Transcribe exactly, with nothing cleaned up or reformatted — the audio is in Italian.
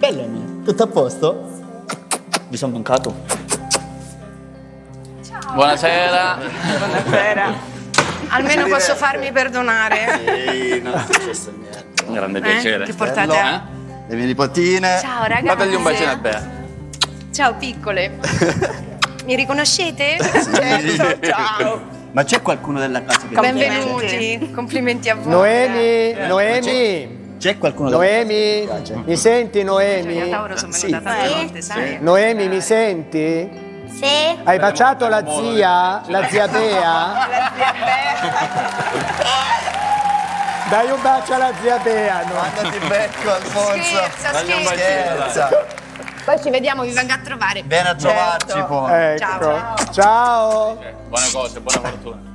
Bellamy, tutto a posto? Vi sono mancato? Ciao. Buonasera. Buonasera. Almeno posso farmi perdonare. Sì, non è successo niente. Un grande Eh? piacere. Che portate? Eh? Le mie nipotine. Ciao ragazzi. Dategli un bacino a Bea. Ciao piccole. Mi riconoscete? Certo, ciao. Ma c'è qualcuno della casa che Benvenuti, complimenti a voi. Noemi, Noemi, C'è qualcuno della Noemi, mi senti Io a Noemi? Tauro sono venuta tante volte, sai? Noemi, mi senti? Sì. Hai baciato la zia? La zia Bea? Dai un bacio alla zia Bea. No? Mandati becco, Alfonso. Scherza, Dagli un scherza. bacino, dai. Scherza. Poi ci vediamo, vi vengo a trovare. Vieni a trovarci Certo. poi. Ecco. Ciao. Ciao. Buone cose, buona fortuna.